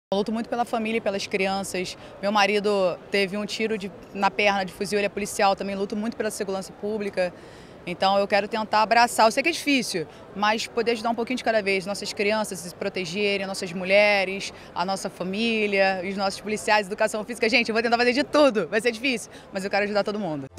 Eu luto muito pela família e pelas crianças. Meu marido teve um tiro na perna de fuzil, ele é policial, também luto muito pela segurança pública. Então eu quero tentar abraçar, eu sei que é difícil, mas poder ajudar um pouquinho de cada vez, nossas crianças se protegerem, nossas mulheres, a nossa família, os nossos policiais, educação física. Gente, eu vou tentar fazer de tudo, vai ser difícil, mas eu quero ajudar todo mundo.